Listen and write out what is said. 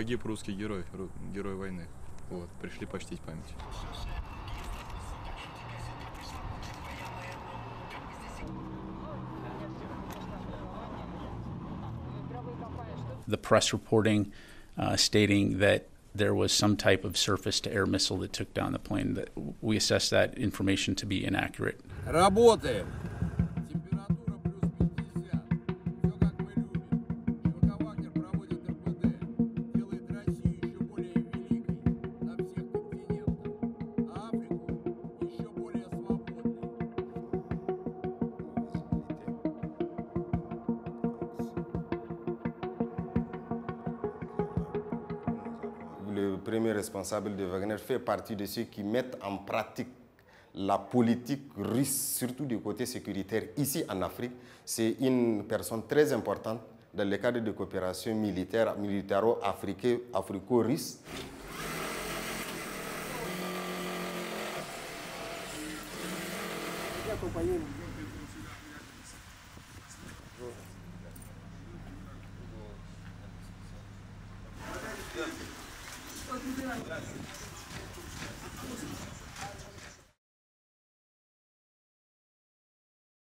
погиб русский герой, герой войны. Вот, пришли почтить память. The press reporting stating that there was some type of surface-to-air missile that took down the plane. That we assess that information to be inaccurate. Работаем. Температура плюс 50. Все как мы любим. ЧВК «Вагнер» проводит РПД. Делает Россию еще более великой на всех континентах. А Африку еще более свободной. Le premier responsable de Wagner fait partie de ceux qui mettent en pratique la politique russe, surtout du côté sécuritaire, ici en Afrique. C'est une personne très importante dans le cadre de coopération militaire, militaro-africo-russe.